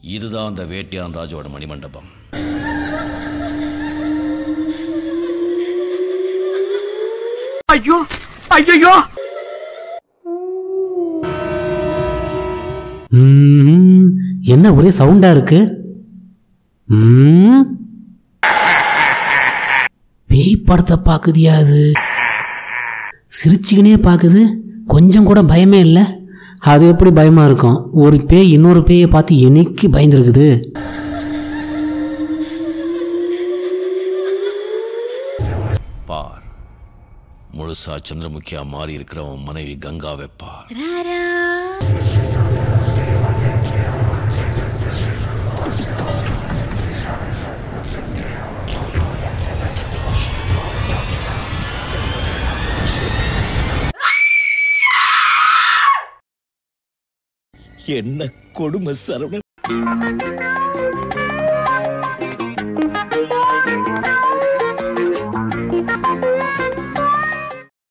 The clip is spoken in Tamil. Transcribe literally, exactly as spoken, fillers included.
இதுதான் அந்த வேட்டியான் ராஜோட மணிமண்டபம். ஐயோ ஐயோ என்ன ஒரே சவுண்டா இருக்கு? பேய் படத்தை பாக்குதியா? அது சிரிச்சுக்கினே பாக்குது, கொஞ்சம் கூட பயமே இல்லை. அது எப்படி பயமா இருக்கும்? ஒரு பேய் இன்னொரு பேயை பார்த்து என்னைக்கு பயந்துருக்குது? பார், முழுசா சந்திரமுகியா மாறி இருக்கிறவன் மனைவி கங்காவை பார். என்ன கொடுமை சரவணன்.